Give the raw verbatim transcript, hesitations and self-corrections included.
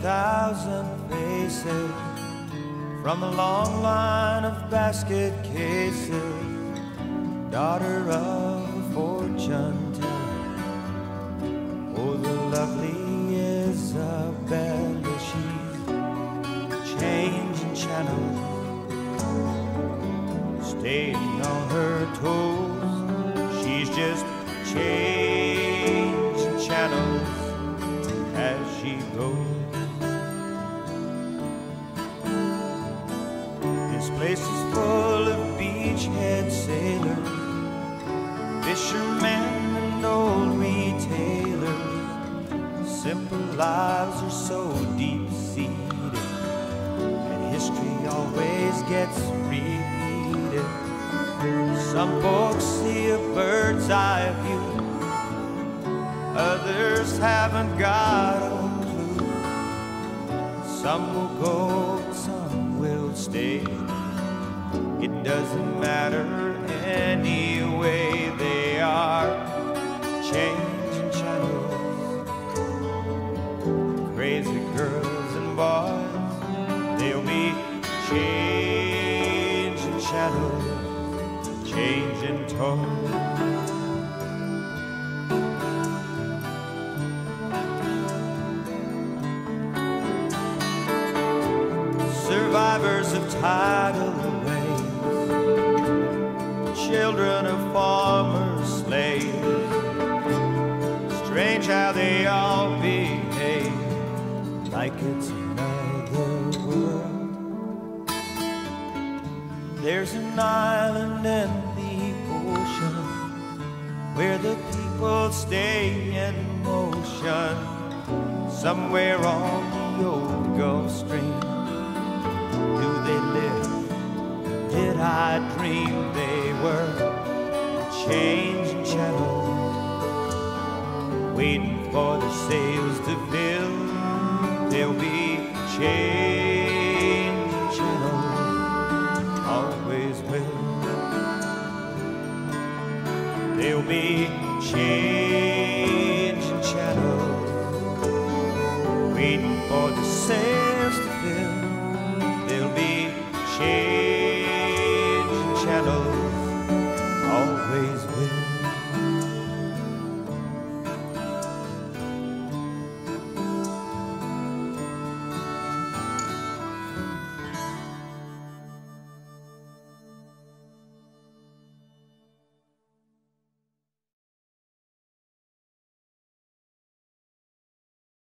thousand faces from a long line of basket cases, daughter of a fortune teller. Oh, the lovely Isabella, she's changing channels, staying on her toes. She's just changing channels as she goes. This place is full of beachhead sailors, fishermen and old retailers. Simple lives are so deep-seated, and history always gets repeated. Some folks see a bird's eye view, others haven't got a clue. Some will go, some will stay. It doesn't matter anyway, they are changing channels. Crazy girls and boys, they'll be changing channels, changing tones. Survivors of tidal waves, children of farmers, slaves. Strange how they all behave like it's another world. There's an island in the ocean where the people stay in motion, somewhere on the old Gulf Stream. Do they live? Did I dream they were changing channels, waiting for the sails to fill? They'll be changing channels, always will. They'll be changing channels, waiting for the sails